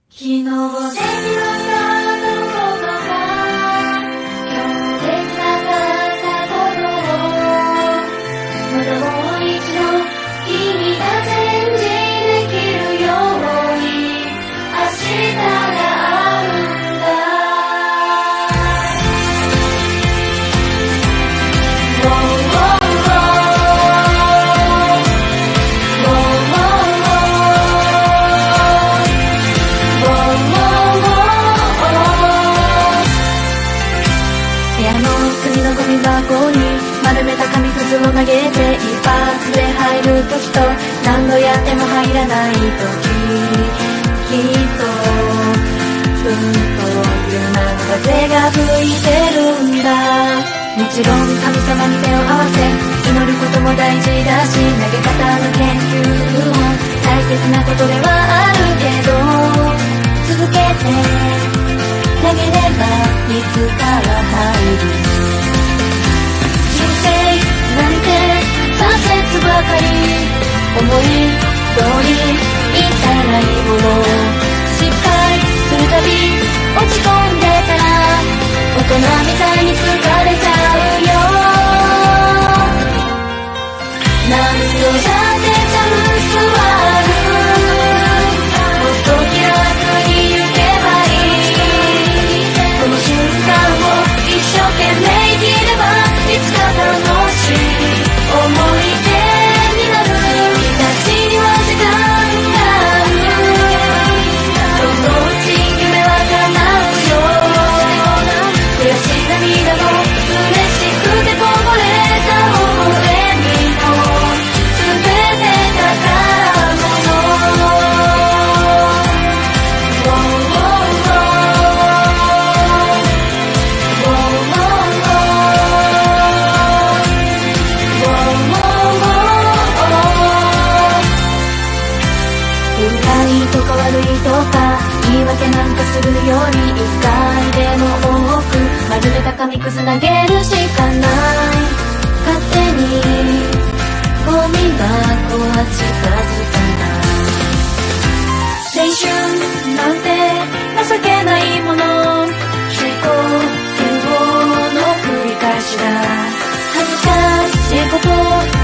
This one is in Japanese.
昨日できなかったことが今日できなかったことをまたもう一度君がチャレンジできるように明日があるんだ。ゴミ箱に丸めた紙くずを投げて一発で入る時と何度やっても入らない時、きっとふんというな風が吹いてるんだ。もちろん神様に手を合わせ祈ることも大事だし、投げ方の研究も大切なことではあるけど、続けて投げればいつかは入る。なんて挫折ばかり思い通りいったらいいもの、失敗するたび落ち込んでたら大人みたいに疲れちゃうよ。何度だってチャンスはある、もっと気楽に行けばいい。この瞬間を一生懸命生きればいつか楽しい思い出になる。君たちには時間がある、そのうち夢は叶うよ。悔し涙も嬉しくてこぼれた微笑みも全て宝物。とか悪いとか言い訳なんかするより一回でも多く丸めた紙くず投げるしかない。勝手にゴミ箱は近づかない。青春なんて情けないもの、思考の繰り返しだ。恥ずかしいこと